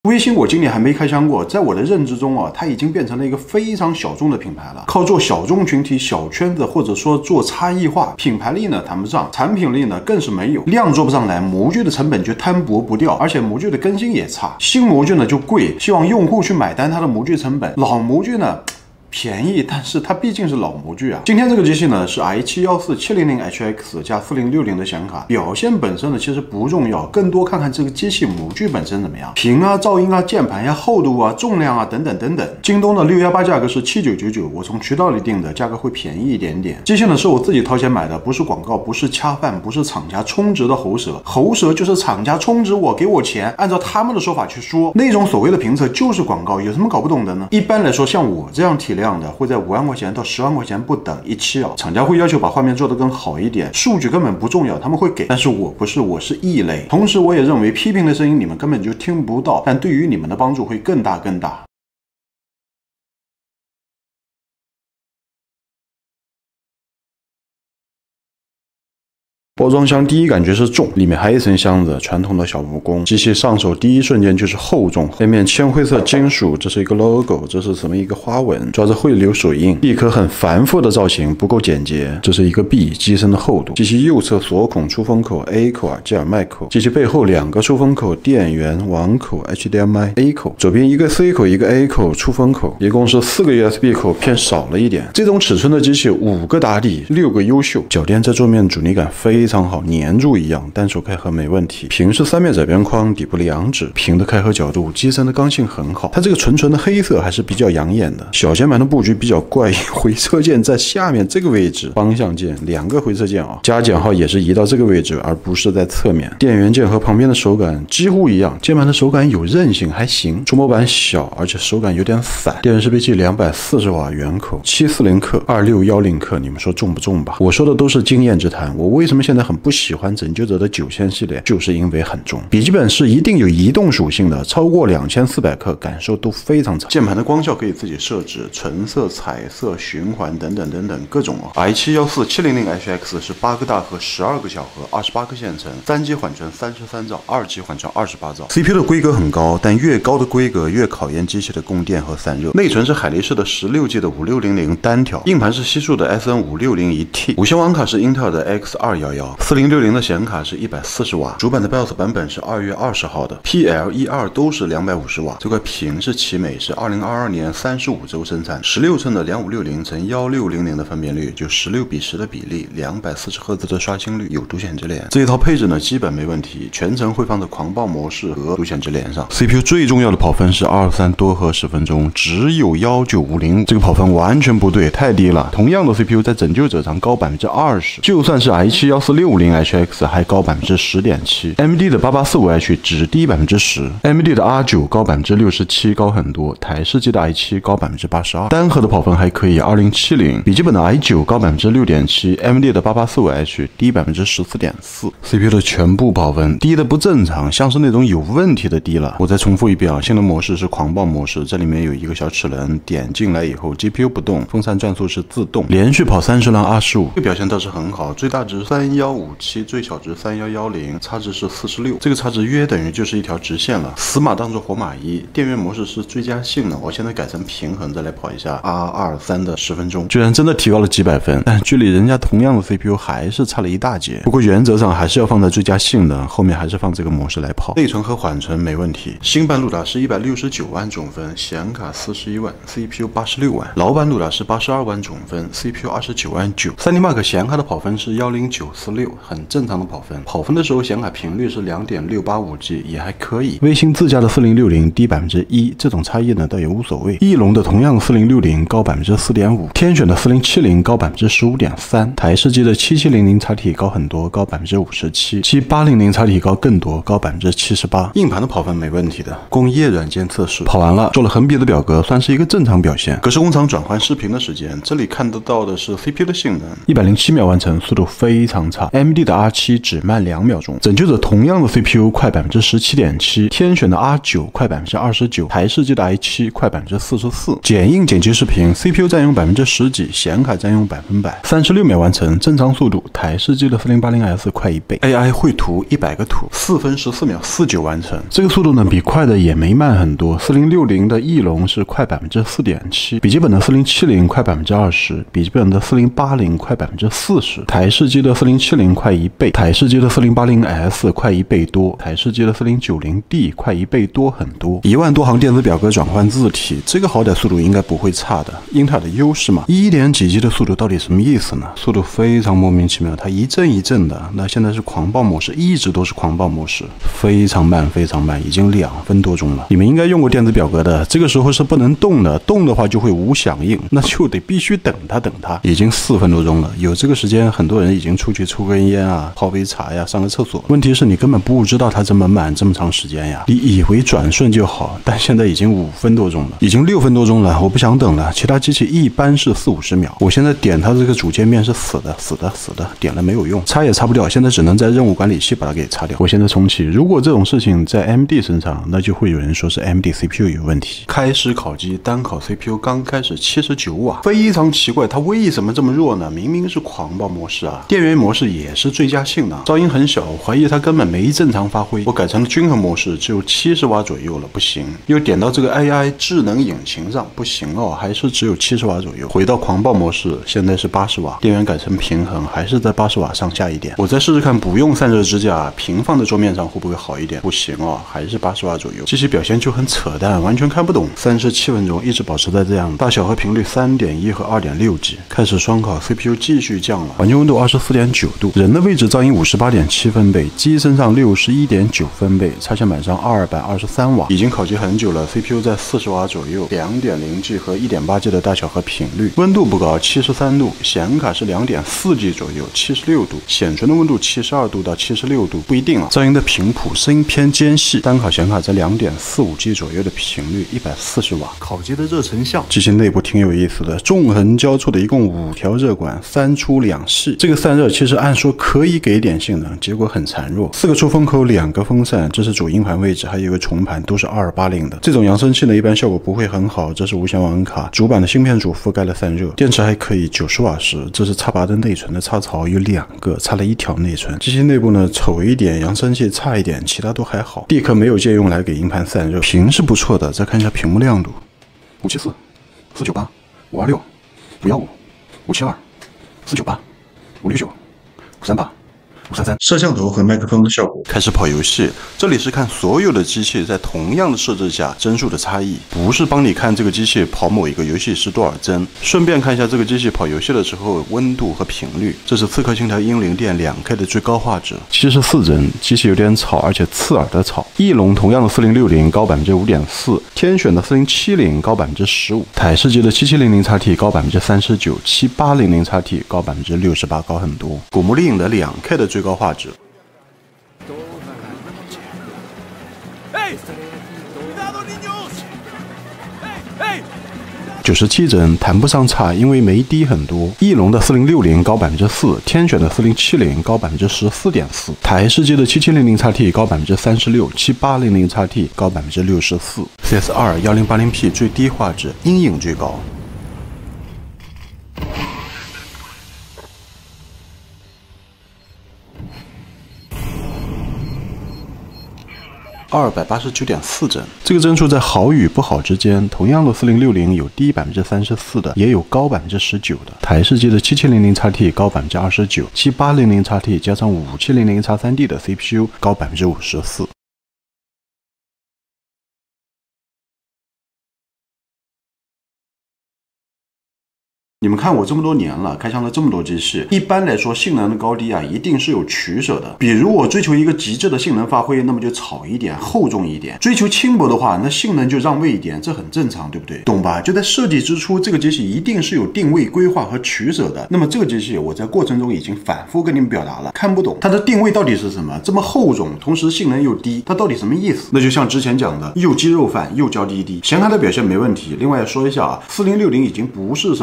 微星我今年还没开箱过，在我的认知中啊，它已经变成了一个非常小众的品牌了。靠做小众群体、小圈子，或者说做差异化，品牌力呢谈不上，产品力呢更是没有，量做不上来，模具的成本就摊薄不掉，而且模具的更新也差，新模具呢就贵，希望用户去买单它的模具成本，老模具呢便宜，但是它毕竟是老模具啊。今天这个机器呢是 i7-14700HX 加4060的显卡，表现本身呢其实不重要，更多看看这个机器模具本身怎么样，屏啊、噪音啊、键盘呀、厚度啊、重量啊等等等等。京东的618价格是7999，我从渠道里订的，价格会便宜一点点。机器呢是我自己掏钱买的，不是广告，不是恰饭，不是厂家充值的喉舌，喉舌就是厂家充值我给我钱，按照他们的说法去说，那种所谓的评测就是广告，有什么搞不懂的呢？一般来说，像我这样体量的会在5万块钱到10万块钱不等一期啊，厂家会要求把画面做得更好一点，数据根本不重要，他们会给，但是我不是，我是异类。同时我也认为批评的声音你们根本就听不到，但对于你们的帮助会更大更大。包装箱第一感觉是重，里面还有一层箱子，传统的小蜈蚣。机器上手第一瞬间就是厚重，背面铅灰色金属，这是一个 logo， 这是什么一个花纹，抓着会流水印，一颗很繁复的造型，不够简洁。这是一个臂，机身的厚度。机器右侧锁孔出风口 A 口耳机耳麦口，机器背后2个出风口，电源网口 HDMI A 口，左边一个 C 口一个 A 口出风口，一共是4个 USB 口，偏少了一点。这种尺寸的机器5个打底，6个优秀，脚垫在桌面阻尼感非常好，粘住一样，单手开合没问题。屏是3面窄边框，底部2指，屏的开合角度，机身的刚性很好。它这个纯的黑色还是比较养眼的。小键盘的布局比较怪异，回车键在下面这个位置，方向键2个回车键啊，加减号也是移到这个位置，而不是在侧面。电源键和旁边的手感几乎一样，键盘的手感有韧性，还行。触摸板小，而且手感有点散。电源适配器240瓦圆口，740克，2610克，你们说重不重吧？我说的都是经验之谈。我为什么现在很不喜欢拯救者的9000系列，就是因为很重。笔记本是一定有移动属性的，超过2400克感受都非常差。键盘的光效可以自己设置，纯色、彩色、循环等等等等各种哦。i7-14700HX 是8个大核，12个小核，28颗线程，3级缓存33兆，2级缓存28兆。CPU 的规格很高，但越高的规格越考验机器的供电和散热。内存是海力士的16G 的5600单条，硬盘是西数的 SN560E-T， 无线网卡是英特尔的 X211，4060的显卡是140瓦，主板的 BIOS 版本是2月20号的 ，PL12都是250瓦。这块屏是奇美，是2022年35周生产，16寸的2560×1600的分辨率，就16:10的比例，240赫兹的刷新率，有独显之联。这一套配置呢基本没问题，全程会放在狂暴模式和独显之联上。CPU 最重要的跑分是223多核10分钟，只有19505，这个跑分完全不对，太低了。同样的 CPU 在拯救者上高20%，就算是 i7-14600HX 还高10.7%，AMD 的8845H 只低10%，AMD 的 R9 高67%，高很多。台式机的 i7 高82%，单核的跑分还可以2070，笔记本的 i9 高6.7%，AMD 的8845H 低14.4%，CPU 的全部跑分低的不正常，像是那种有问题的低了。我再重复一遍啊，新的模式是狂暴模式，这里面有一个小齿轮，点进来以后 GPU 不动，风扇转速是自动，连续跑30浪25，这个表现倒是很好，最大值3157，最小值3110，差值是46，这个差值约等于就是一条直线了。死马当做活马医，电源模式是最佳性能，我现在改成平衡，再来跑一下 R23的10分钟，居然真的提高了几百分，但距离人家同样的 CPU 还是差了一大截。不过原则上还是要放在最佳性能，后面还是放这个模式来跑。内存和缓存没问题，新版路达是169万总分，显卡41万 ，CPU 86万；老版路达是82万总分 ，CPU 29万9。3D Mark 显卡的跑分是10946，很正常的跑分。跑分的时候显卡频率是2.685G， 也还可以。微星自家的4060低1%，这种差异呢倒也无所谓。翼龙的同样4060高4.5%，天选的4070高15.3%，台式机的7700XT 高很多，高57%，7800XT 高更多，高78%。硬盘的跑分没问题的，工业软件测试跑完了，做了横比的表格，算是一个正常表现。格式工厂转换视频的时间，这里看得到的是 CPU 的性能，107秒完成，速度非常差。 差 ，AMD 的 R7只慢2秒钟。拯救者同样的 CPU 快17.7%，天选的 R9快29%，台式机的 i7快44%。剪映剪辑视频 ，CPU 占用10%几，显卡占用100%，36秒完成，正常速度，台式机的4080S 快1倍。AI 绘图100个图，4分14秒49完成，这个速度呢比快的也没慢很多。4060的翼龙是快4.7%，笔记本的4070快20%，笔记本的4080快40%，台式机的4070快1倍，台式机的4080S 快1倍多，台式机的4090D 快1倍多很多。1万多行电子表格转换字体，这个好歹速度应该不会差的。英特尔的优势嘛，1点几 G 的速度到底什么意思呢？速度非常莫名其妙，它一阵一阵的。那现在是狂暴模式，一直都是狂暴模式，非常慢，非常慢，已经2分多钟了。你们应该用过电子表格的，这个时候是不能动的，动的话就会无响应，那就得必须等它。已经4分多钟了，有这个时间，很多人已经出去抽根烟啊，泡杯茶呀，上个厕所。问题是你根本不知道它这么慢，这么长时间呀。你以为转瞬就好，但现在已经5分多钟了，已经6分多钟了，我不想等了。其他机器一般是40-50秒，我现在点它这个主界面是死的，点了没有用，擦也擦不掉，现在只能在任务管理器把它给擦掉。我现在重启，如果这种事情在 AMD 身上，那就会有人说是 AMD CPU 有问题。开始烤机，单烤 CPU 刚开始79瓦，非常奇怪，它为什么这么弱呢？明明是狂暴模式啊，电源模式也是最佳性能，噪音很小，我怀疑它根本没正常发挥。我改成了均衡模式，只有70瓦左右了，不行。又点到这个 AI 智能引擎上，不行哦，还是只有70瓦左右。回到狂暴模式，现在是80瓦，电源改成平衡，还是在80瓦上下一点。我再试试看，不用散热支架，平放在桌面上会不会好一点？不行哦，还是80瓦左右。机器表现就很扯淡，完全看不懂。37分钟一直保持在这样，大小和频率3.1和2.6G。开始双烤 ，CPU 继续降了，环境温度24.9度，人的位置噪音58.7分贝，机身上61.9分贝，插线板上223瓦，已经烤机很久了 ，CPU 在40瓦左右，2.0G 和1.8G 的大小和频率，温度不高，73度，显卡是2.4G 左右，76度，显存的温度72度到76度，不一定啊。噪音的频谱，声音偏尖细，单烤显卡在2.45G 左右的频率，140瓦，烤机的热成像，机器内部挺有意思的，纵横交错的一共5条热管，3出2细。这个散热其实按说可以给点性能，结果很孱弱。4个出风口，2个风扇，这是主硬盘位置，还有一个重盘，都是2280的。这种扬声器呢，一般效果不会很好。这是无线网卡，主板的芯片组覆盖了散热，电池还可以90瓦时。这是插拔的内存的插槽，有2个，插了1条内存。机器内部呢丑一点，扬声器差一点，其他都还好。地壳没有借用来给硬盘散热，屏是不错的。再看一下屏幕亮度，574、498、526、515、572、498、569、538、533。摄像头和麦克风的效果。开始跑游戏，这里是看所有的机器在同样的设置下帧数的差异，不是帮你看这个机器跑某一个游戏是多少帧，顺便看一下这个机器跑游戏的时候温度和频率。这是刺客信条英灵殿 2K 的最高画质，74帧，机器有点吵，而且刺耳的吵。翼龙同样的4060高5.4%，天选的4070高15%，台式机的7700XT 高39%， 7800XT 高68%，高很多。古墓丽影的 2K 的最高画质。97帧，谈不上差，因为没低很多。翼龙的4060高4%，天选的4070高14.4%，台式机的7700XT 高36%， 7800XT 高64%。CS2 1080P 最低画质，阴影最高。289.4帧，这个帧数在好与不好之间。同样的4060有低34%的，也有高19%的。台式机的7700XT 高29%， 7800XT 加上5700X3D 的 CPU 高54%。你们看我这么多年了，开箱了这么多机器，一般来说性能的高低啊，一定是有取舍的。比如我追求一个极致的性能发挥，那么就吵一点，厚重一点；追求轻薄的话，那性能就让位一点，这很正常，对不对？懂吧？就在设计之初，这个机器一定是有定位、规划和取舍的。那么这个机器我在过程中已经反复跟你们表达了，看不懂它的定位到底是什么，这么厚重，同时性能又低，它到底什么意思？那就像之前讲的，又鸡肉饭又娇滴滴。显卡的表现没问题。另外说一下啊，4060已经不是什么有拉力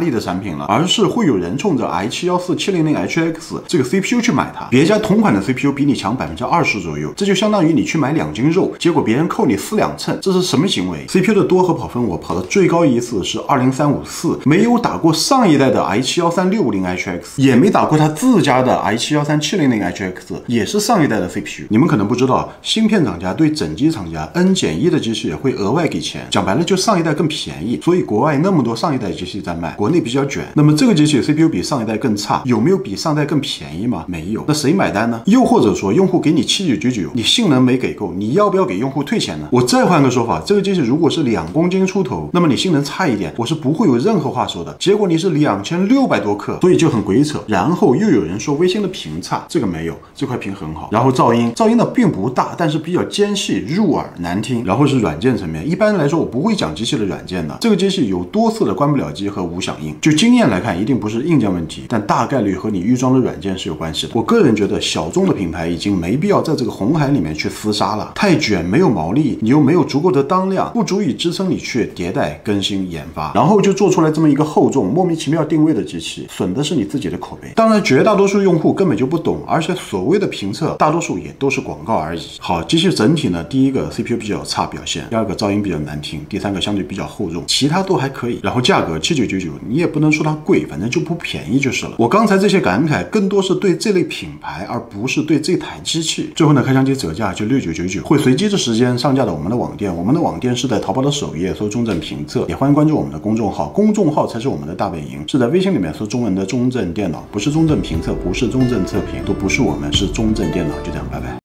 力的产品了，而是会有人冲着 i7-14700HX 这个 CPU 去买它。别家同款的 CPU 比你强20%左右，这就相当于你去买2斤肉，结果别人扣你4两秤，这是什么行为 ？CPU 的多核跑分我跑的最高一次是20354，没有打过上一代的 i7-13650HX， 也没打过它自家的 i7-13700HX， 也是上一代的 CPU。你们可能不知道，芯片厂家对整机厂家 N-1的机器也会额外给钱，讲白了就上一代更便宜，所以国外那么多上一代机器在卖，国内比较卷。那么这个机器 CPU 比上一代更差，有没有比上代更便宜吗？没有。那谁买单呢？又或者说用户给你7999，你性能没给够，你要不要给用户退钱呢？我再换个说法，这个机器如果是2公斤出头，那么你性能差一点，我是不会有任何话说的。结果你是2600多克，所以就很鬼扯。然后又有人说微星的屏差，这个没有，这块屏很好。然后噪音呢并不大，但是比较尖细、入耳、难听。然后是软件层面，一般来说我不会讲机器的软件的，这个机器有多次的关不了机和无响应。就经验来看，一定不是硬件问题，但大概率和你预装的软件是有关系的。我个人觉得小众的品牌已经没必要在这个红海里面去厮杀了，太卷，没有毛利，你又没有足够的当量，不足以支撑你去迭代、更新、研发，然后就做出来这么一个厚重、莫名其妙定位的机器，损的是你自己的口碑。当然，绝大多数用户根本就不懂，而且所谓的评测，大多数也都是广告而已。好，机器整体呢，第一个 CPU 比较差表现，第二个噪音比较难听，第三个相对比较厚重，其他都还可以。然后价格7999，你也不能说它贵，反正就不便宜就是了。我刚才这些感慨更多是对这类品牌，而不是对这台机器。最后呢，开箱机折价就6999，会随机的时间上架到我们的网店，我们的网店是在淘宝的首页搜中正评测，也欢迎关注我们的公众号，公众号才是我们的大本营，是在微信里面搜中文的中正电脑，不是中正评测，不是中正测评，都不是我们，是中正电脑。就这样，拜拜。